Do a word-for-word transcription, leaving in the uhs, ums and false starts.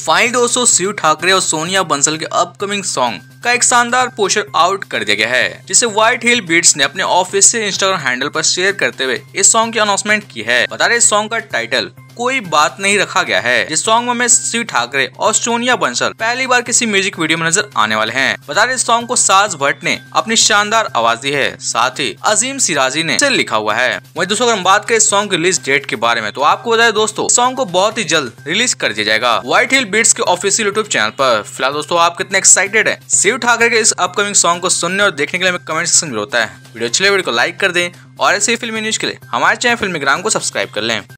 Finally दोस्तों शिव ठाकरे और सोनिया बंसल के अपकमिंग सॉन्ग का एक शानदार पोस्टर आउट कर दिया गया है, जिसे व्हाइट हिल बीट्स ने अपने ऑफिशियल इंस्टाग्राम हैंडल पर शेयर करते हुए इस सॉन्ग की अनाउंसमेंट की है। बता रहे इस सॉन्ग का टाइटल कोई बात नहीं रखा गया है। जिस सॉन्ग में शिव ठाकरे और सोनिया बंसल पहली बार किसी म्यूजिक वीडियो में नजर आने वाले हैं। बता रहे इस सॉन्ग को साज भट्ट ने अपनी शानदार आवाज दी है, साथ ही अजीम सिराजी ने इसे लिखा हुआ है। वहीं दोस्तों अगर हम बात करें सॉन्ग की रिलीज डेट के बारे में, तो आपको बताया दोस्तों सॉन्ग को बहुत ही जल्द रिलीज कर दिया जाएगा व्हाइट हिल बीट्स के ऑफिशियल यूट्यूब चैनल पर। फिलहाल दोस्तों आप कितने एक्साइटेड है शिव ठाकरे के इस अपकमिंग सॉन्ग को सुनने और देखने के लिए हमें कमेंट सेक्शन में होता है। वीडियो अच्छी लगे वीडियो को लाइक कर दें और ऐसे ही फिल्मी न्यूज के लिए हमारे चैनल फिल्मीग्राम को सब्सक्राइब कर लें।